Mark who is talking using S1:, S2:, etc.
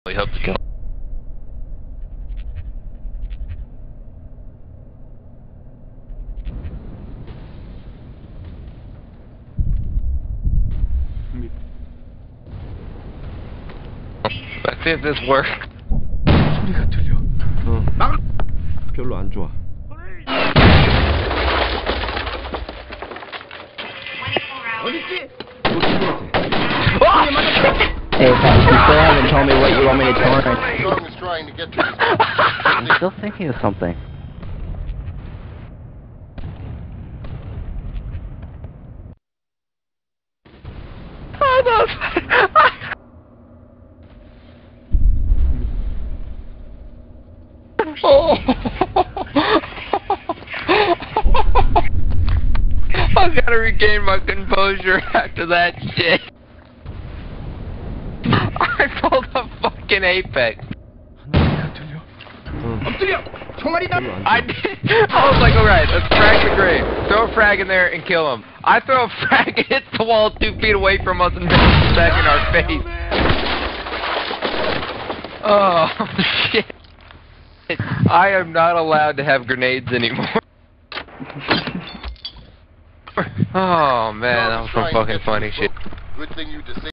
S1: We hope to kill. Let's see if this works.
S2: 소리가 들려. 별로 안 좋아. 어딨지?
S3: Hey, Pat, you still haven't told me what you want me to turn. I'm still thinking of something.
S1: Oh. I gotta regain my composure after that shit. I pulled a fucking apex. I was like, alright, let's frag the grave. Throw a frag in there and kill him. I throw a frag, it hits the wall 2 feet away from us and misses back in our face. Oh, shit. I am not allowed to have grenades anymore. Oh man, that was some fucking funny shit.
S4: Good thing you